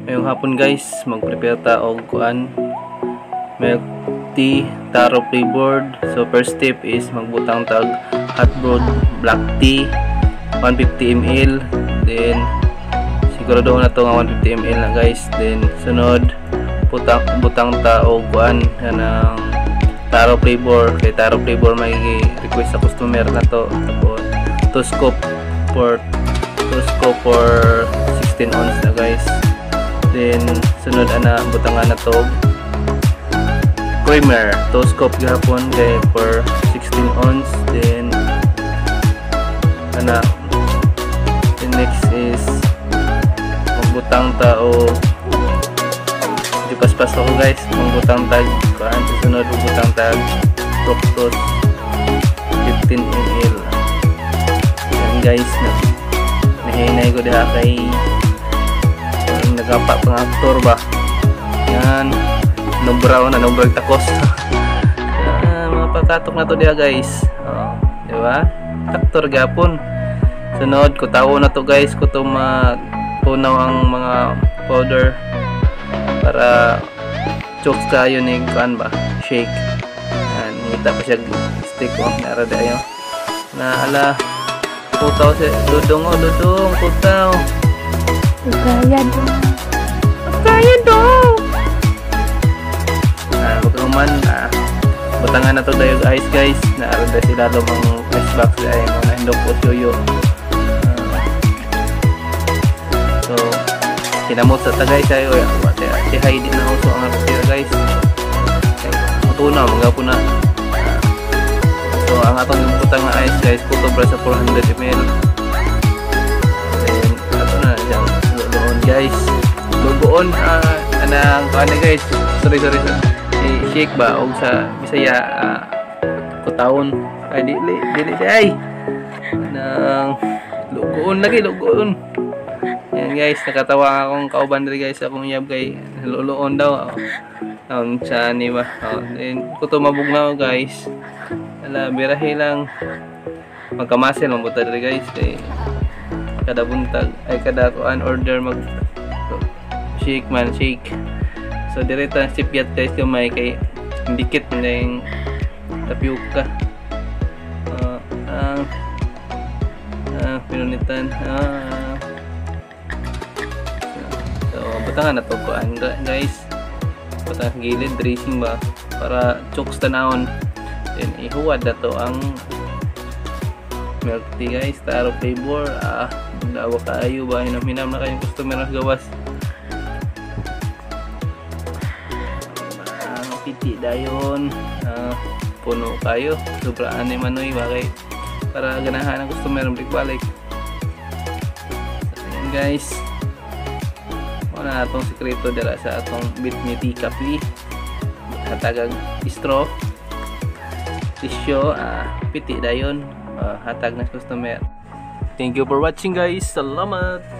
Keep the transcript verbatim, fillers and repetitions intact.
Ngayong hapon guys, mag-prepare ta og kuan milk tea taro flavored. So first step is magbutang tag hot brewed black tea one hundred fifty milliliters. Then sigurado na to nga one hundred fifty milliliters na guys. Then sunod butang butang ta og kuan kanang taro flavor. Kay taro flavor may request sa customer na to. Tapos two scoop for two scoop for sixteen ounce na guys. Then sunod ana butangan na to creamer two scoop gihapon kay for sixteen ounce. Then ana the next is magbutang ta o pas-pas ako guys magbutang tag kuan sunod magbutang tag fructose fifteen milliliters. Yan guys na nahinay ko diha kay nagapa pang aktor ba yan nubraw na nubrag takos. Ah, mga pagkatok na to diha guys, oh, di ba aktor gapon. Sunod kutawo na to guys ko to matunaw ang mga powder para chokes kayo ni kuan ba shake. Yan ngita pa siya stick oh nara dayo na ala kutaw si dudong oh dudong kutaw kaya dong kaya dong ah bagaman ah butangan na to dayo guys guys na arada sila do mang ice box ay mga hindog po suyo. Uh, so kinamot sa tagay sayo ya wate ati hide na uso ang apira guys matunaw mga po na. So ang atong butang nga ice guys kutobra sa four hundred milliliters. Then ato na yang luon guys lugoon uh, anang kuan guys sorry sorry sorry i shake ba og sa Bisaya uh, kutawon ay dili dili ay nang lugoon lagi lugoon. Yan guys, nakatawa akong kauban diri guys akong yab kay luluon daw. Taon sa ni ba. Oh, then kuto mabugnaw guys. Ala birahe lang. Magkamasel man buta diri guys kay kada buntag ay kada kuan order mag shake man shake. So diretso ang sipyat guys kamay kay dikit na yung tapioca. Uh, uh, uh, pinunitan. Ah, butangan na to kuan guys butangan gilid dressing ba para chokes tanawon. Then ihuwad na to ang milk tea guys taro flavor. Ah dawa kaayo ba hinam-hinam na kayong customer na gawas ang piti dayon. Ah, puno kayo sobraan ni manoy bakay para ganahan ang customer balik-balik. Ayan guys na atong sekreto dala sa atong bit me tea coffee hatag straw tissue uh, piti dayon uh, hatag na customer. Thank you for watching guys, salamat.